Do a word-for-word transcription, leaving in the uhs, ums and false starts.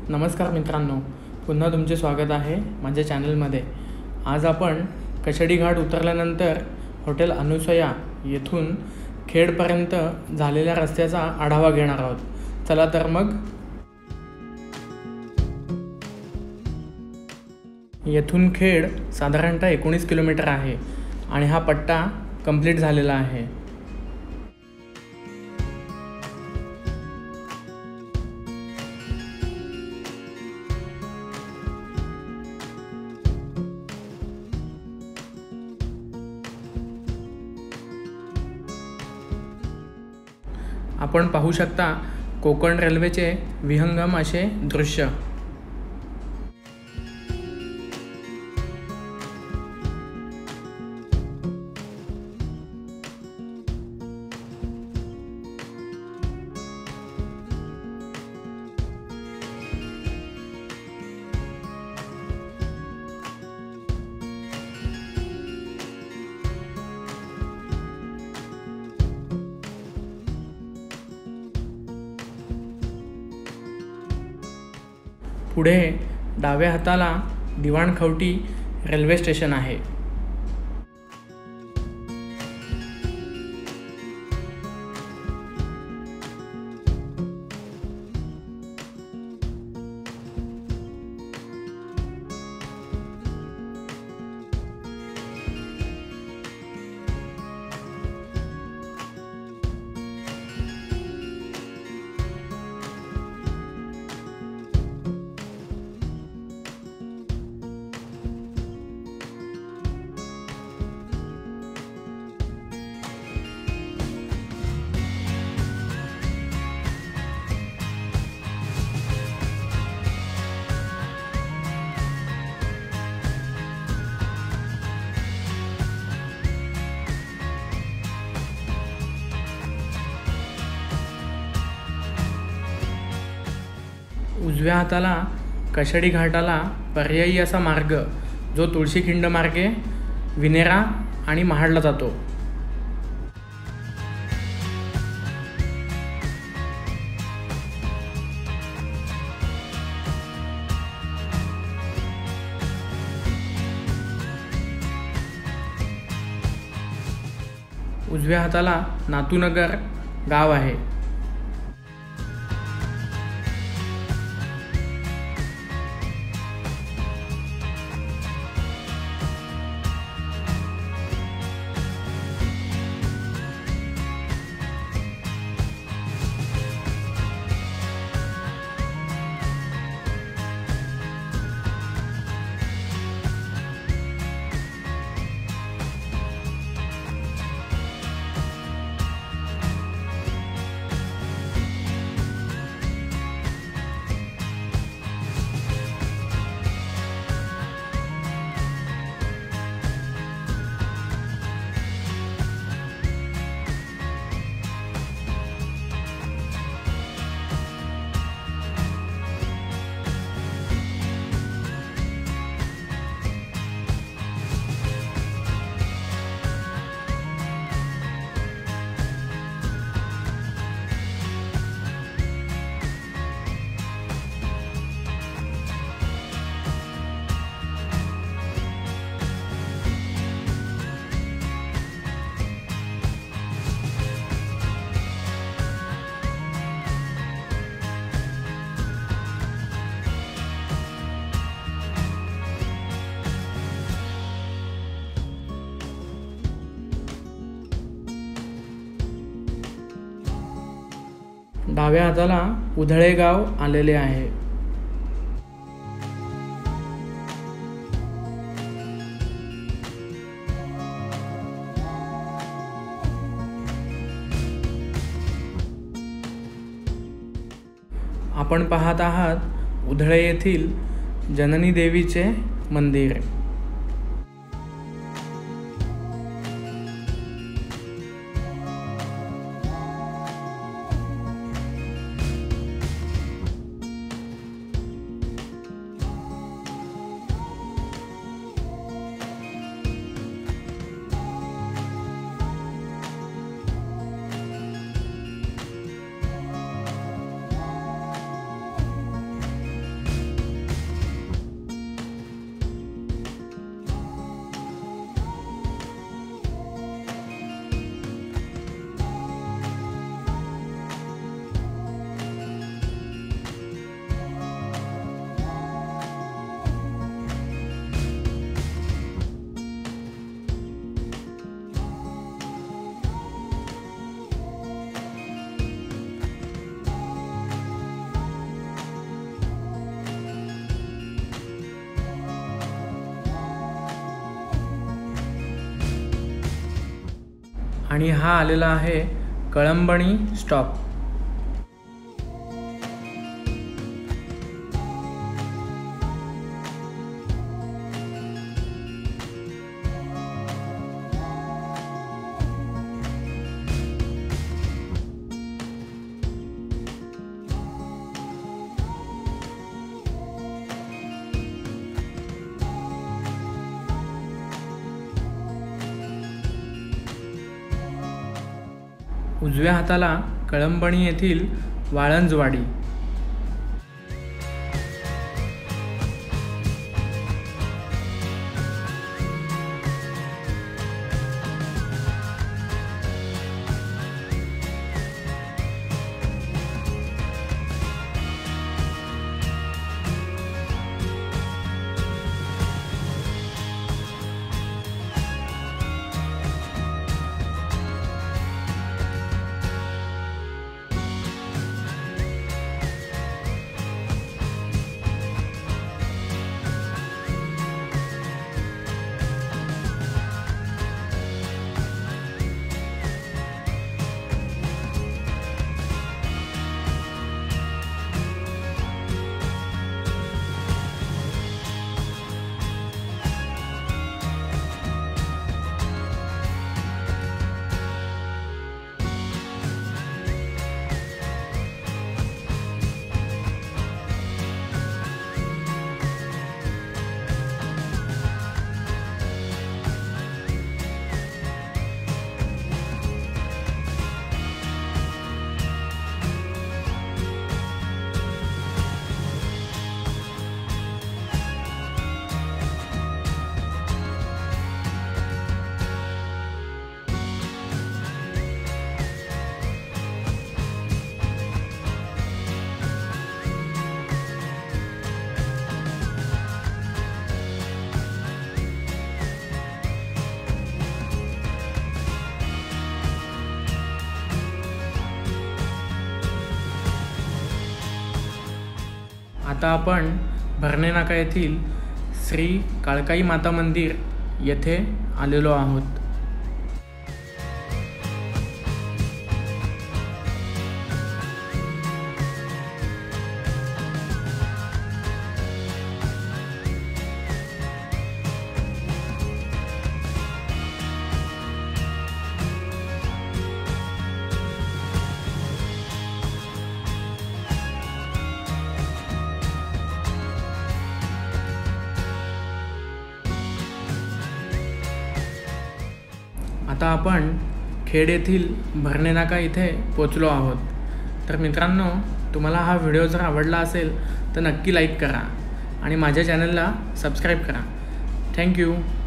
नमस्कार मित्रांनो, पुन्हा तुमचे स्वागत आहे माझ्या चॅनलमध्ये। आज आपण कशेडी घाट उतरल्यानंतर हॉटेल अनुसया येथून खेडपर्यंत झालेल्या रस्त्याचा आढावा घेणार आहोत। चला तर मग येथून खेड साधारणतः एकोणीस किलोमीटर आहे आणि हा पट्टा कंप्लीट झालेला आहे। आपण पाहू शकता कोकण रेल्वेचे विहंगम असे दृश्य। पुढे डाव्या हाताला दिवाणखवटी रेल्वे स्टेशन आहे। उजव्या हाताला कशेडी घाटाला पर्यायी असा मार्ग जो तुळशीखिंड मार्गे विनेरा आणि महाडला जातो। उजव्या हाताला नातूनगर गाव आहे। डाव्या हाताला उधळे गाव आलेले आहे। आपण पाहत आहात उधळे येथील जननी देवीचे मंदिर। आणि हा आलेला आहे कळंबणी स्टॉप। उजव्या हाताला कळंबणी येथील वाळंजवाडी। आता आपण भरणे नाका येथील श्री काळकाई माता मंदिर येथे आलेलो आहोत। आता आपण खेड येथील भरणे नाका इथे पोचलो आहोत। तर मित्रांनो, तुम्हाला हा व्हिडिओ जर आवडला असेल तर नक्की लाईक करा आणि माझ्या चॅनलला सबस्क्राईब करा। थँक्यू।